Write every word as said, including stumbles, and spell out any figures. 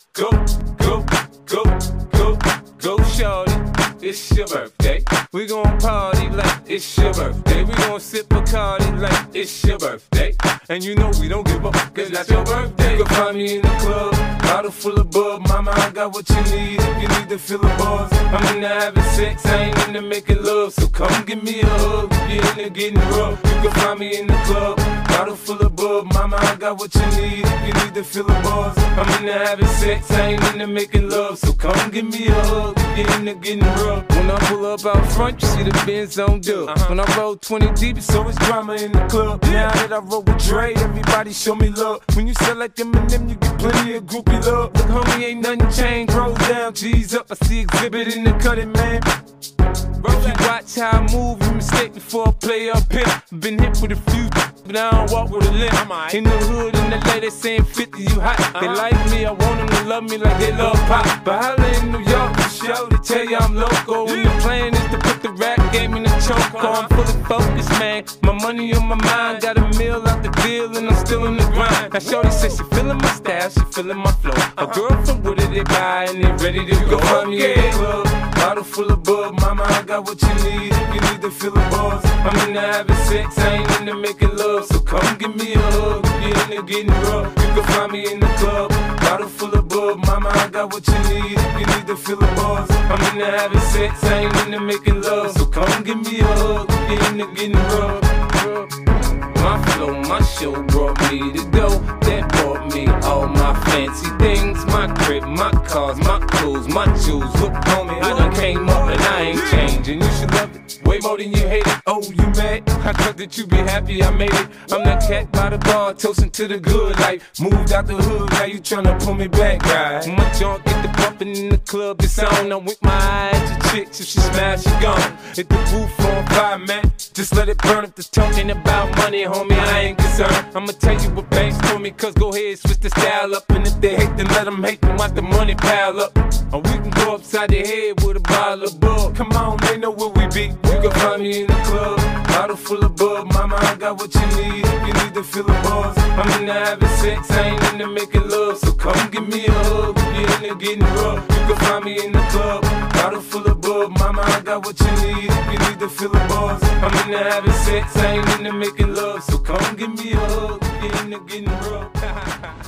Go, go, go, go, go, shorty. It's your birthday. We gon' party like it's your birthday. We gon' sip Bacardi like it's your birthday. And you know we don't give up, cause that's your birthday. You can find me in the club, bottle full of bub. Mama, I got what you need if you need to fill the buzz. I'm into having sex, I ain't into making love. So come give me a hug if you're into getting rough. You can find me in the club, bottle full of bub. Mama, I got what you need if you need to fill the buzz. I'm into having sex, I ain't into making love. So come give me a hug if you're into getting rough. When I pull up out front, you see the Benz on dub. Uh-huh. When I roll twenty deep, it's always drama in the club. Now that I roll with Dre, everybody show me love. When you sell like Eminem, you get plenty of groupie love. Look, homie, ain't nothing changed. Roll down, G's up. I see exhibit in the cutting, man. If you watch how I move, you mistake before I play up here. Been hit with a few, but I don't walk with a limp. In the hood, in the lady they saying fifty, you hot. They like me, I want them to love me like they love pop. But holla in New York, the show, they tell you I'm local. And the plan is to put the rap game in the choke. I'm fully focused, man. My money on my mind, got a meal out the deal, and I'm still in the grind. Now shorty says she feeling my style, she feeling my flow. A girl from Wooded, they buy, and they ready to go. Find me in the club, bottle full of bub. Mama, I got what you need if you need to fill the buzz. I'm into having sex, I ain't into making love. So come give me a hug if you're into getting rough. You can find me in the club, bottle full of bub. Mama, I got what you need if you need to fill the buzz. I'm into having sex, I ain't into making love. So come give me a hug if you're into getting rough. My flow, my show brought me to go. That brought me all my fancy things. My crib, my cars, my clothes, my jewels. Look, homie, I done came up and I ain't changing. You should love it way more than you hate it. Oh, you mad? I thought that you be happy I made it. I'm that cat by the bar, toasting to the good life. Moved out the hood, now you tryna pull me back, right? My junk get the bumping in the club, it's on. I'm with my eyes to chicks, if she smash, she gone. Hit the roof on fire, man. Just let it burn. If they're talking about money, homie, I ain't concerned. I'ma tell you what banks told me, cause go ahead, switch the style up. And if they hate, then let them hate, then watch the money pile up. Or we can go upside the head with a bottle of bug. Come on, they know where we be. You can find me in the club, bottle full of bub. Mama, I got what you need if you need to fill the buzz. I'm into having sex, I ain't into making love. So come give me a hug if you're into getting rough. You can find me in the club, bottle full of bub. Mama, I got what you need if you need to fill the buzz. I'm into having sex, I ain't into making love. So come give me a hug if you're into getting rough.